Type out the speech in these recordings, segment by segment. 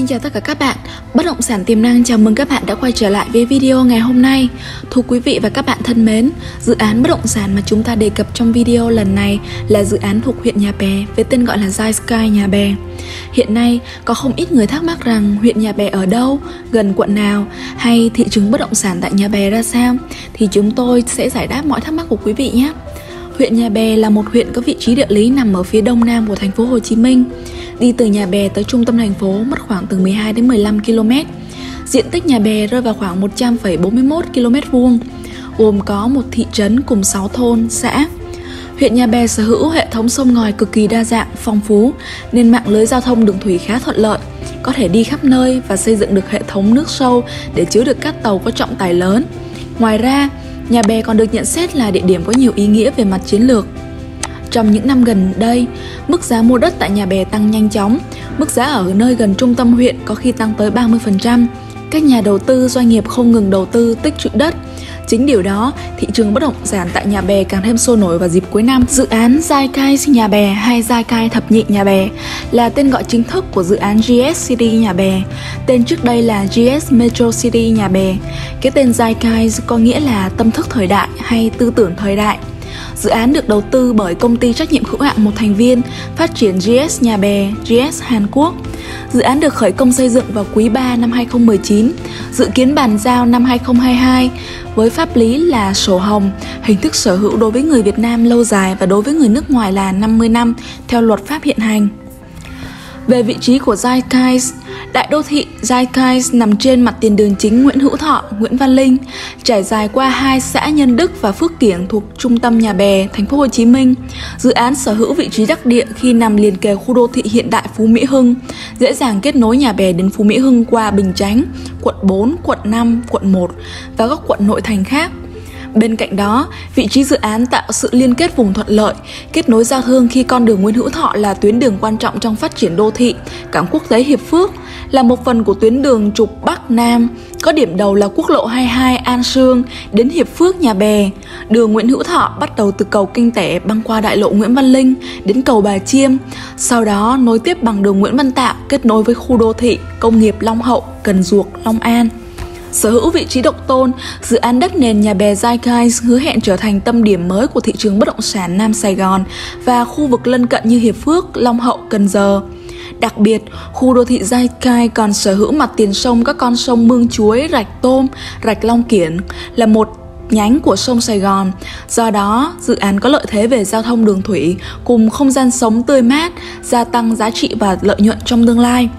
chào tất cả các bạn, Bất động sản tiềm năng chào mừng các bạn đã quay trở lại với video ngày hôm nay. Thưa quý vị và các bạn thân mến, dự án bất động sản mà chúng ta đề cập trong video lần này là dự án thuộc huyện Nhà Bè với tên gọi là Zai Sky Nhà Bè. Hiện nay có không ít người thắc mắc rằng huyện Nhà Bè ở đâu, gần quận nào hay thị trường bất động sản tại Nhà Bè ra sao, thì chúng tôi sẽ giải đáp mọi thắc mắc của quý vị nhé. Huyện Nhà Bè là một huyện có vị trí địa lý nằm ở phía đông nam của thành phố Hồ Chí Minh. Đi từ Nhà Bè tới trung tâm thành phố mất khoảng từ 12 đến 15 km. Diện tích Nhà Bè rơi vào khoảng 100,41 km², gồm có một thị trấn cùng 6 thôn, xã. Huyện Nhà Bè sở hữu hệ thống sông ngòi cực kỳ đa dạng, phong phú, nên mạng lưới giao thông đường thủy khá thuận lợi, có thể đi khắp nơi và xây dựng được hệ thống nước sâu để chứa được các tàu có trọng tải lớn. Ngoài ra, Nhà Bè còn được nhận xét là địa điểm có nhiều ý nghĩa về mặt chiến lược. Trong những năm gần đây, mức giá mua đất tại Nhà Bè tăng nhanh chóng, mức giá ở nơi gần trung tâm huyện có khi tăng tới 30%. Các nhà đầu tư, doanh nghiệp không ngừng đầu tư tích trữ đất. Chính điều đó, thị trường bất động sản tại Nhà Bè càng thêm sôi nổi vào dịp cuối năm. Dự án Zai Sky Nhà Bè hay Zai Sky Thập Nhị Nhà Bè là tên gọi chính thức của dự án GS City Nhà Bè. Tên trước đây là GS Metro City Nhà Bè. Cái tên Zai Sky có nghĩa là tâm thức thời đại hay tư tưởng thời đại. Dự án được đầu tư bởi công ty trách nhiệm hữu hạn một thành viên phát triển GS Nhà Bè, GS Hàn Quốc. Dự án được khởi công xây dựng vào quý 3 năm 2019, dự kiến bàn giao năm 2022 với pháp lý là sổ hồng, hình thức sở hữu đối với người Việt Nam lâu dài và đối với người nước ngoài là 50 năm theo luật pháp hiện hành. Về vị trí của Zai Sky, đại đô thị Zai Sky nằm trên mặt tiền đường chính Nguyễn Hữu Thọ, Nguyễn Văn Linh, trải dài qua hai xã Nhân Đức và Phước Kiểng thuộc trung tâm Nhà Bè, thành phố Hồ Chí Minh. Dự án sở hữu vị trí đắc địa khi nằm liền kề khu đô thị hiện đại Phú Mỹ Hưng, dễ dàng kết nối Nhà Bè đến Phú Mỹ Hưng qua Bình Chánh, quận 4, quận 5, quận 1 và các quận nội thành khác. Bên cạnh đó, vị trí dự án tạo sự liên kết vùng thuận lợi, kết nối giao thương khi con đường Nguyễn Hữu Thọ là tuyến đường quan trọng trong phát triển đô thị, cảng quốc tế Hiệp Phước, là một phần của tuyến đường trục Bắc Nam, có điểm đầu là quốc lộ 22 An Sương đến Hiệp Phước Nhà Bè. Đường Nguyễn Hữu Thọ bắt đầu từ cầu Kinh Tẻ băng qua đại lộ Nguyễn Văn Linh đến cầu Bà Chiêm, sau đó nối tiếp bằng đường Nguyễn Văn Tạo kết nối với khu đô thị, công nghiệp Long Hậu, Cần Duộc, Long An. Sở hữu vị trí độc tôn, dự án đất nền Nhà Bè Zai Sky hứa hẹn trở thành tâm điểm mới của thị trường bất động sản Nam Sài Gòn và khu vực lân cận như Hiệp Phước, Long Hậu, Cần Giờ. Đặc biệt, khu đô thị Zai Sky còn sở hữu mặt tiền sông các con sông Mương Chuối, Rạch Tôm, Rạch Long Kiển là một nhánh của sông Sài Gòn. Do đó, dự án có lợi thế về giao thông đường thủy cùng không gian sống tươi mát, gia tăng giá trị và lợi nhuận trong tương lai.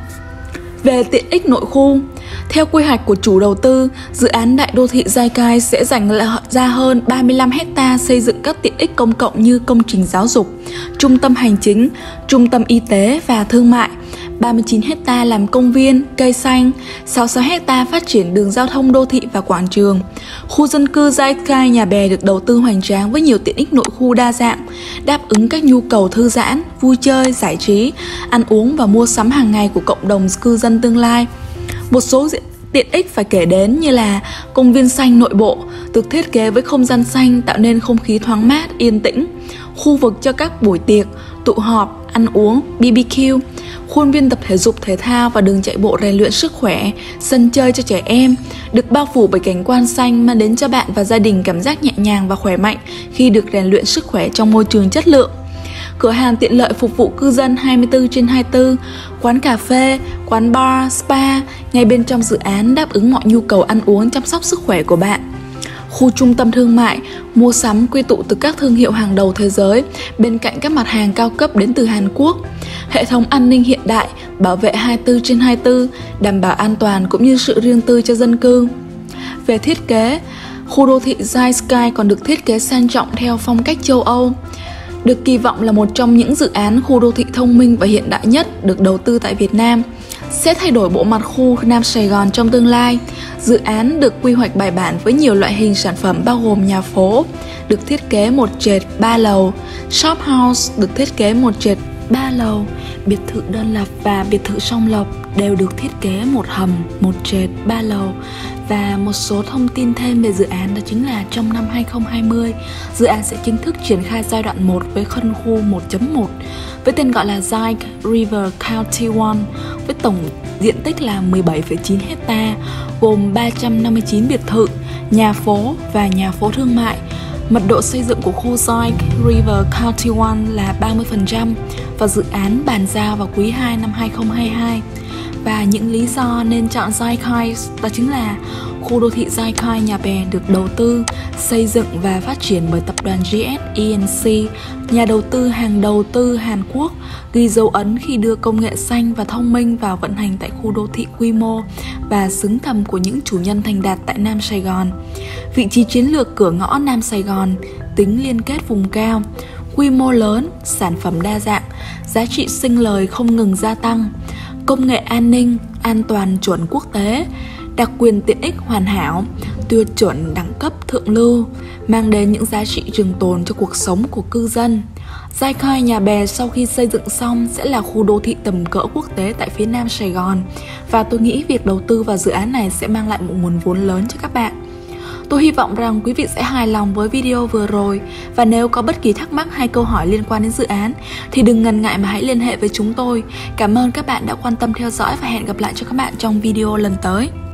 Về tiện ích nội khu, theo quy hoạch của chủ đầu tư, dự án đại đô thị Zai Sky sẽ dành ra hơn 35 ha xây dựng các tiện ích công cộng như công trình giáo dục, trung tâm hành chính, trung tâm y tế và thương mại, 39 ha làm công viên, cây xanh, 66 ha phát triển đường giao thông đô thị và quảng trường. Khu dân cư Zai Sky Nhà Bè được đầu tư hoành tráng với nhiều tiện ích nội khu đa dạng, đáp ứng các nhu cầu thư giãn, vui chơi, giải trí, ăn uống và mua sắm hàng ngày của cộng đồng cư dân tương lai. Một số tiện ích phải kể đến như là công viên xanh nội bộ, được thiết kế với không gian xanh tạo nên không khí thoáng mát, yên tĩnh, khu vực cho các buổi tiệc, tụ họp, ăn uống, BBQ, khuôn viên tập thể dục thể thao và đường chạy bộ rèn luyện sức khỏe, sân chơi cho trẻ em, được bao phủ bởi cảnh quan xanh mang đến cho bạn và gia đình cảm giác nhẹ nhàng và khỏe mạnh khi được rèn luyện sức khỏe trong môi trường chất lượng. Cửa hàng tiện lợi phục vụ cư dân 24/24, quán cà phê, quán bar, spa ngay bên trong dự án đáp ứng mọi nhu cầu ăn uống chăm sóc sức khỏe của bạn. Khu trung tâm thương mại, mua sắm quy tụ từ các thương hiệu hàng đầu thế giới bên cạnh các mặt hàng cao cấp đến từ Hàn Quốc. Hệ thống an ninh hiện đại, bảo vệ 24/24, đảm bảo an toàn cũng như sự riêng tư cho dân cư. Về thiết kế, khu đô thị Zai Sky còn được thiết kế sang trọng theo phong cách châu Âu. Được kỳ vọng là một trong những dự án khu đô thị thông minh và hiện đại nhất được đầu tư tại Việt Nam, sẽ thay đổi bộ mặt khu Nam Sài Gòn trong tương lai. Dự án được quy hoạch bài bản với nhiều loại hình sản phẩm bao gồm nhà phố, được thiết kế một trệt 3 lầu, shop house được thiết kế một trệt 3 lầu, biệt thự đơn lập và biệt thự song lộc đều được thiết kế một hầm, một trệt 3 lầu. Và một số thông tin thêm về dự án đó chính là trong năm 2020, dự án sẽ chính thức triển khai giai đoạn 1 với phân khu 1.1 với tên gọi là Zai River County One với tổng diện tích là 17,9 hecta, gồm 359 biệt thự, nhà phố và nhà phố thương mại. Mật độ xây dựng của khu Zoi River County One là 30% và dự án bàn giao vào quý 2 năm 2022. Và những lý do nên chọn Zoi Kai đó chính là khu đô thị Zoi Kai Nhà Bè được đầu tư, xây dựng và phát triển bởi tập đoàn GS ENC, nhà đầu tư hàng đầu tư Hàn Quốc, ghi dấu ấn khi đưa công nghệ xanh và thông minh vào vận hành tại khu đô thị quy mô và xứng tầm của những chủ nhân thành đạt tại Nam Sài Gòn. Vị trí chiến lược cửa ngõ Nam Sài Gòn, tính liên kết vùng cao, quy mô lớn, sản phẩm đa dạng, giá trị sinh lời không ngừng gia tăng, công nghệ an ninh, an toàn chuẩn quốc tế, đặc quyền tiện ích hoàn hảo, tiêu chuẩn đẳng cấp thượng lưu, mang đến những giá trị trường tồn cho cuộc sống của cư dân. Zoi Kai Nhà Bè sau khi xây dựng xong sẽ là khu đô thị tầm cỡ quốc tế tại phía Nam Sài Gòn, và tôi nghĩ việc đầu tư vào dự án này sẽ mang lại một nguồn vốn lớn cho các bạn. Tôi hy vọng rằng quý vị sẽ hài lòng với video vừa rồi, và nếu có bất kỳ thắc mắc hay câu hỏi liên quan đến dự án thì đừng ngần ngại mà hãy liên hệ với chúng tôi. Cảm ơn các bạn đã quan tâm theo dõi và hẹn gặp lại cho các bạn trong video lần tới.